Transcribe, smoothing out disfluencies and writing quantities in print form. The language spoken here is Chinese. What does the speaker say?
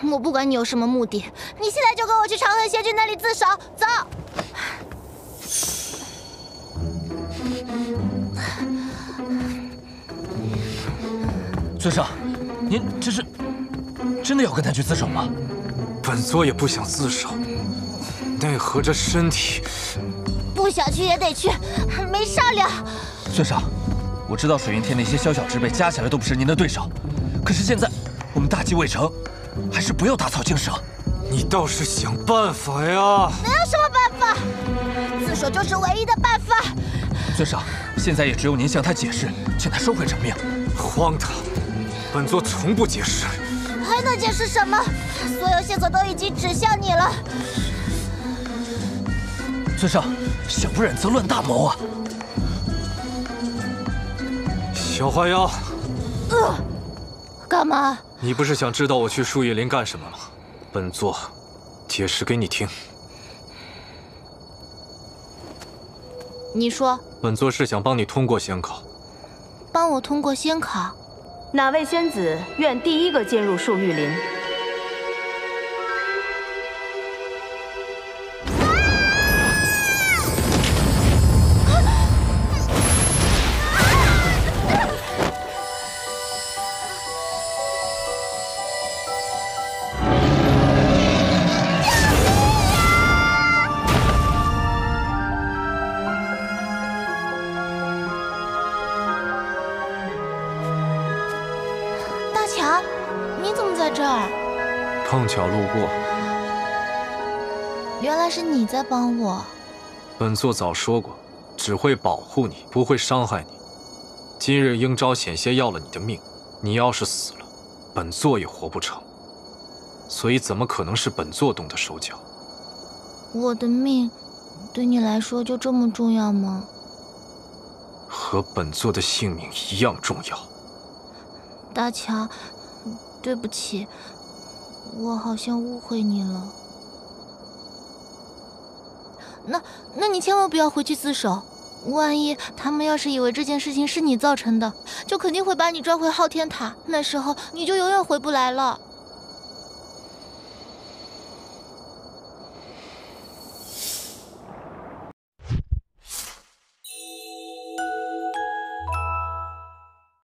我不管你有什么目的，你现在就跟我去长恨仙君那里自首，走。 尊上，您这是真的要跟他去自首吗？ 本座也不想自首，奈何这身体…… 不想去也得去，没商量。 尊上，我知道水云天那些宵小之辈加起来都不是您的对手，可是现在我们大计未成，还是不要打草惊蛇。 你倒是想办法呀！ 能有什么办法？自首就是唯一的办法。 尊上，现在也只有您向他解释，请他收回成命。 荒唐！本座从不解释。 还能解释什么？所有线索都已经指向你了。 尊上，小不忍则乱大谋啊！ 小花妖， 干嘛？ 你不是想知道我去树叶林干什么吗？本座解释给你听。 你说。 本座是想帮你通过仙考。 帮我通过仙考？ 哪位仙子愿第一个进入树玉林？ 碰巧路过， 原来是你在帮我。 本座早说过，只会保护你，不会伤害你。今日应昭险些要了你的命，你要是死了，本座也活不成。所以怎么可能是本座动的手脚？ 我的命，对你来说就这么重要吗？ 和本座的性命一样重要。 大强，对不起。我好像误会你了。那你千万不要回去自首，万一他们要是以为这件事情是你造成的，就肯定会把你抓回昊天塔，那时候你就永远回不来了。